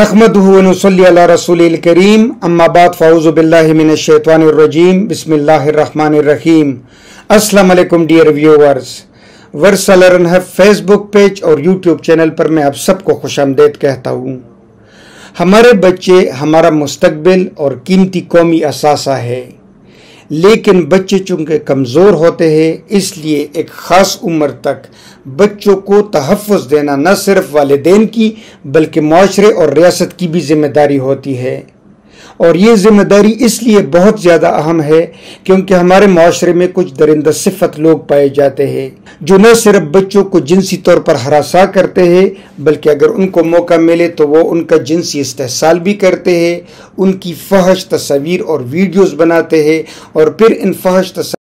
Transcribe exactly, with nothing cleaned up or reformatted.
नहमदुहु व नुसल्ली अला रसूलिल करीम अम्मा बाद फ़अऊज़ु बिल्लाहि मिनश शैतानिर रजीम बिस्मिल्लाहिर रहमानिर रहीम। अस्सलाम वालेकुम डियर व्यूअर्स। वर्सा लर्न है फेसबुक पेज और यूट्यूब चैनल पर मैं आप सबको खुशामदीद कहता हूँ। हमारे बच्चे हमारा मुस्तकबिल और कीमती कौमी असासा है, लेकिन बच्चे चूँकि कमज़ोर होते हैं, इसलिए एक ख़ास उम्र तक बच्चों को तहफ़्फ़ुज़ देना न सिर्फ वालिदैन की बल्कि माशरे और रियासत की भी ज़िम्मेदारी होती है। और ये ज़िम्मेदारी इसलिए बहुत ज़्यादा अहम है क्योंकि हमारे माशरे में कुछ दरिंदा सिफत लोग पाए जाते हैं जो न सिर्फ बच्चों को जिनसी तौर पर हरासा करते हैं, बल्कि अगर उनको मौका मिले तो वो उनका जिनसी इस्तेहसाल भी करते हैं, उनकी फहश तस्वीर और वीडियोज़ बनाते हैं और फिर इन फहश